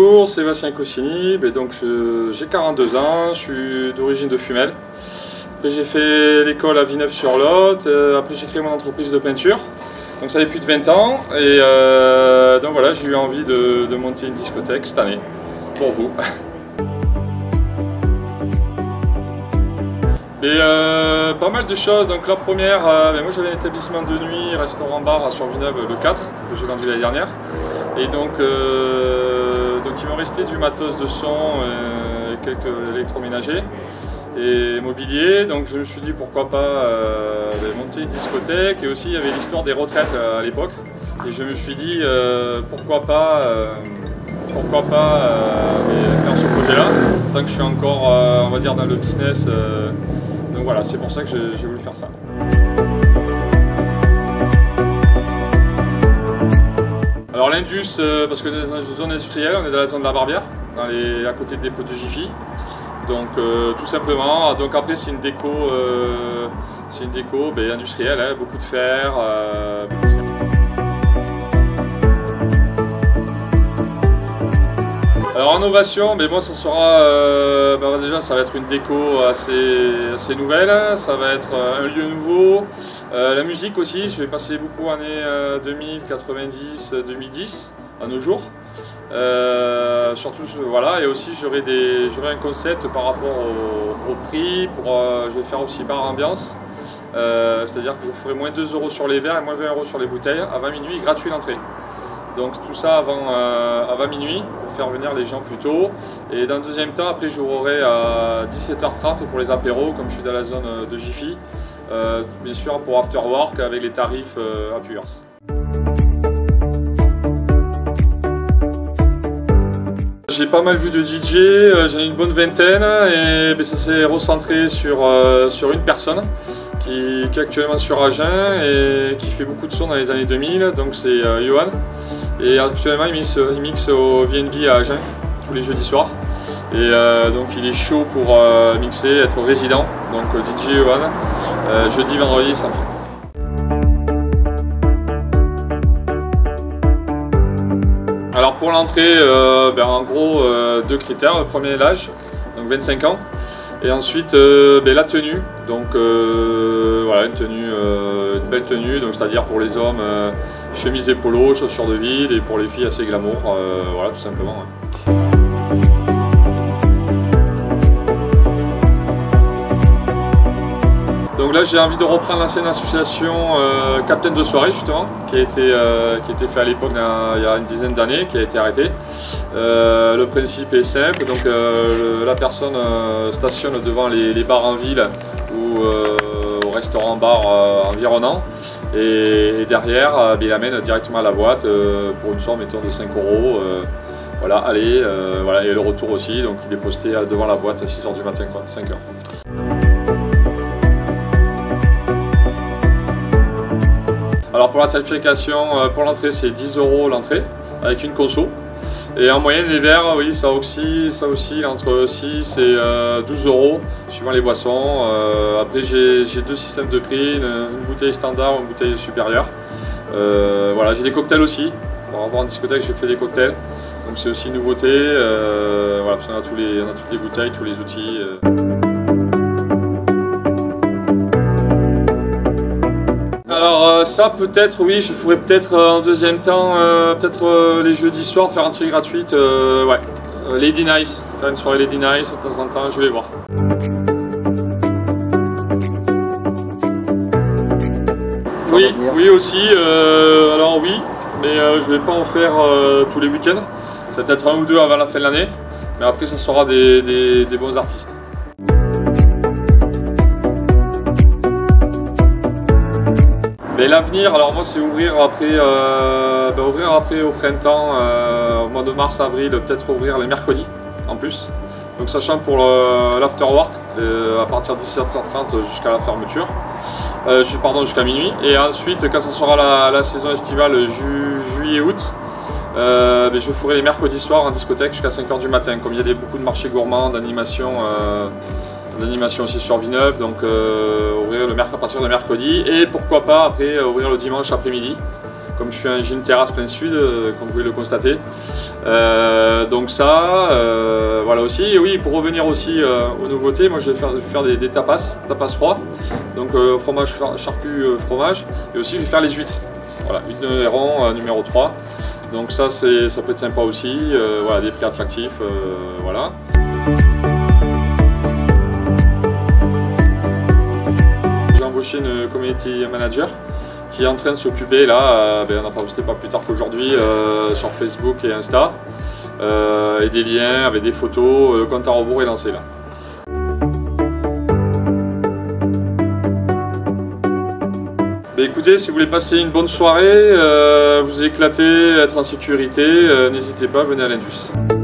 Bonjour, Sébastien Cossini, donc j'ai 42 ans, je suis d'origine de Fumel. Après j'ai fait l'école à Villeneuve-sur-Lot, après j'ai créé mon entreprise de peinture, donc ça fait plus de 20 ans et donc voilà, j'ai eu envie de monter une discothèque cette année, pour vous. Et pas mal de choses, donc la première, moi j'avais un établissement de nuit, restaurant-bar sur Villeneuve le 4, que j'ai vendu l'année dernière. Et donc il me restait du matos de son, quelques électroménagers et mobilier, donc je me suis dit pourquoi pas monter une discothèque, et aussi il y avait l'histoire des retraites à l'époque, et je me suis dit pourquoi pas faire ce projet-là, tant que je suis encore on va dire dans le business, donc voilà, c'est pour ça que j'ai voulu faire ça. Alors l'Indus, parce que dans une zone industrielle, on est dans la zone de la Barbière, à côté des dépôts de Jiffy. Donc tout simplement, donc après c'est une déco, industrielle, hein, beaucoup de fer. Alors innovation, mais moi ça sera, déjà ça va être une déco assez nouvelle, ça va être un lieu nouveau, la musique aussi, je vais passer beaucoup années 2000, 90, 2010 à nos jours, surtout voilà, et aussi j'aurai un concept par rapport au prix, je vais faire aussi bar ambiance, c'est-à-dire que je ferai moins 2 € sur les verres et moins 20 € sur les bouteilles, à 20 minuit, gratuit l'entrée. Donc tout ça à 20 minuit pour faire venir les gens plus tôt. Et dans le deuxième temps, après j'aurai à 17h30 pour les apéros, comme je suis dans la zone de Jiffy. Bien sûr pour after work avec les tarifs à Puers. J'ai pas mal vu de DJ, j'en ai une bonne vingtaine, et ça s'est recentré sur une personne qui est actuellement sur Agen et qui fait beaucoup de sons dans les années 2000, donc c'est Johan. Et actuellement il mixe au VNB à Agen tous les jeudis soirs. Et donc il est chaud pour mixer, être résident, donc DJ Johan, jeudi, vendredi, samedi. Alors pour l'entrée, en gros 2 critères. Le premier est l'âge, donc 25 ans. Et ensuite la tenue, donc voilà, une belle tenue, donc c'est-à-dire pour les hommes chemise et polo, chaussures de ville, et pour les filles assez glamour, voilà tout simplement. Ouais. Donc là j'ai envie de reprendre l'ancienne association Captain de soirée justement, qui a été fait à l'époque il y a une dizaine d'années, qui a été arrêtée. Le principe est simple, donc la personne stationne devant les bars en ville ou au restaurant-bar environnant, et derrière il amène directement à la boîte pour une somme mettons de 5 €. Voilà, allez, voilà, et le retour aussi, donc il est posté devant la boîte à 6 h du matin, quoi, 5 h. Alors pour la tarification, pour l'entrée c'est 10 € l'entrée, avec une conso. Et en moyenne les verres, oui, ça oscille entre 6 et 12 € suivant les boissons. Après j'ai 2 systèmes de prix, une bouteille standard ou une bouteille supérieure. Voilà, j'ai des cocktails aussi. Pour avoir en discothèque, je fais des cocktails. Donc c'est aussi une nouveauté. Voilà, parce qu'on a toutes les bouteilles, tous les outils. Alors ça peut-être oui, je ferai peut-être en deuxième temps, les jeudis soirs faire une entrée gratuite, ouais, Lady Nice, faire une soirée Lady Nice de temps en temps, je vais voir. Oui aussi, alors oui, mais je vais pas en faire tous les week-ends, c'est peut-être 1 ou 2 avant la fin de l'année, mais après ça sera des bons artistes. Mais l'avenir, alors moi c'est ouvrir après au printemps, au mois de mars-avril, peut-être ouvrir les mercredis en plus. Donc sachant pour l'afterwork, à partir de 17h30 jusqu'à la fermeture, jusqu'à minuit. Et ensuite quand ça sera la saison estivale, juillet-août, je ferai les mercredis soirs en discothèque jusqu'à 5 h du matin. Comme il y a beaucoup de marchés gourmands, d'animation aussi sur Villeneuve, donc ouvrir à partir de mercredi, et pourquoi pas après ouvrir le dimanche après-midi. comme je suis un gin terrasse plein sud, comme vous pouvez le constater. Donc ça, voilà aussi. Et oui, pour revenir aussi aux nouveautés, moi je vais faire des tapas froids. Donc fromage, charcu, fromage. Et aussi je vais faire les huîtres. Voilà, huîtres de Néron numéro 3. Donc ça peut être sympa aussi. Voilà, des prix attractifs. Voilà. J'ai embauché une community manager qui est en train de s'occuper là, on n'a pas posté pas plus tard qu'aujourd'hui sur Facebook et Insta, et des liens avec des photos, le compte à rebours est lancé là. Écoutez, si vous voulez passer une bonne soirée, vous éclater, être en sécurité, n'hésitez pas, venez à l'Indus.